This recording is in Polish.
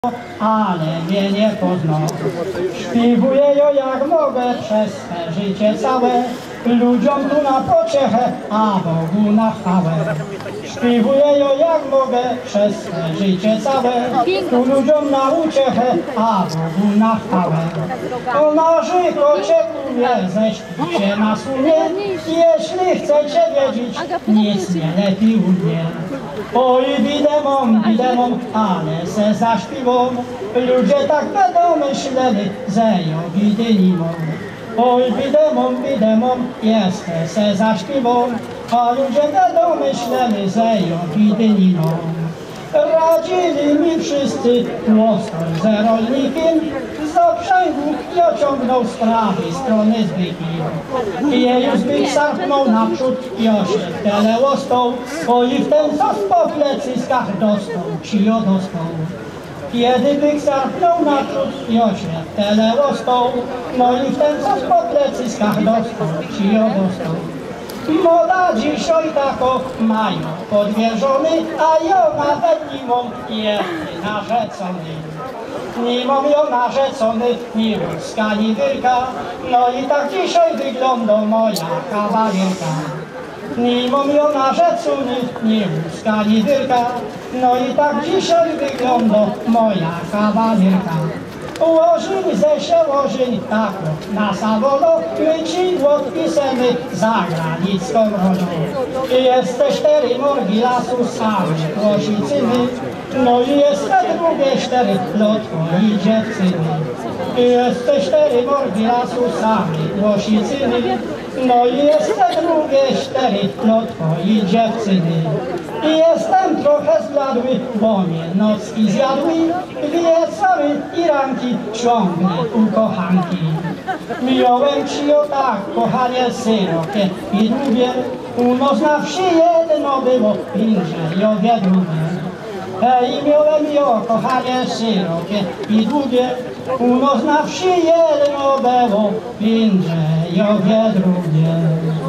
ale mnie nie poznał. Śpiewuję ją jak mogę przez swe życie całe, ludziom tu na pociechę, a Bogu na chwałę. Śpiewuję ją jak mogę przez swe życie całe, tu ludziom na uciechę, a Bogu na chwałę. O marzyko ciepłuje, ześpij się na sumie, jeśli chcecie wiedzieć, nic nie lepiej u mnie. Oj, bidemom, ale se zaśpiewą, ludzie tak będą myśleli, że ją bidy nie mogą. Oj, bidemom, jest se zaśpiewą, a ludzie będą myśleli, że ją bidy nie mogą. Radzili mi wszyscy, łoską ze rolnikiem, z obrzęgu ja ciągnął z prawej strony zbyki. Jej zbyk sarknął naprzód, ja się telełostą, oj w ten co po plecyskach dostał, cio dostał. Kiedy byk sarknął naprzód, ja się telełostą, no i w ten co po plecyskach dostał, cio dostał. Moda dzisiaj tako mają podwierzony, a ja nawet nie mam jednej narzecony. Nie mam ją narzecony, ni łuska, ni wyrka, no i tak dzisiaj wygląda moja kawalierka. Nie mam ją narzecony, ni łuska, ni wyrka, no i tak dzisiaj wygląda moja kawalierka. Łożyń ze się łożyń, tak na samolo, my ci odpisemy za granicką rolą. Jest te 4 morgi lasu same Łosicyny, no i jest te drugie 4 dla twojej dziewczyny. Jest te 4 morgi lasu same Łosicyny, no i jest te drugie 4 dla twojej dziewczyny. I jestem trochę zbladły, bo mnie nocki zjadły, wieczory i ranki ciągnę u kochanki. Miałem ci o tak, kochanie, syrokie i długie, u nos na wsi jedno było, inże jowie drugie. I miałem ją, kochanie, syrokie i długie, u nos na wsi jedno było, inże jowie drugie.